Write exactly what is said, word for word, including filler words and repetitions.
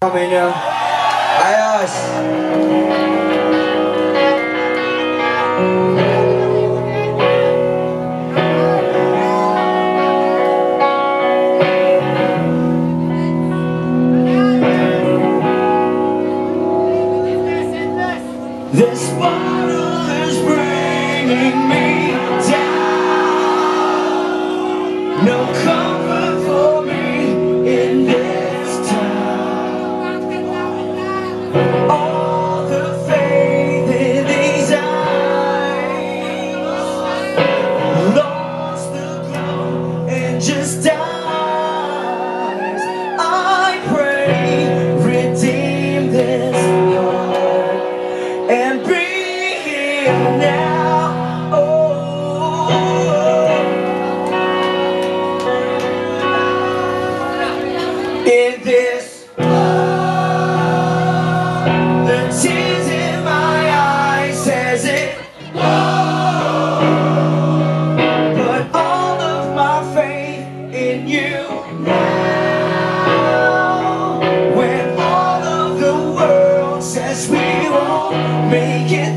Kami niya. Ayos! This bottle is bringing me down. No comfort for me in this town. All the faith in these eyes lost the glow and just dies. I pray, redeem this heart and be here now. Oh, in this love, the tears in my eyes says it all, but all of my faith in you now. When all of the world says we won't make it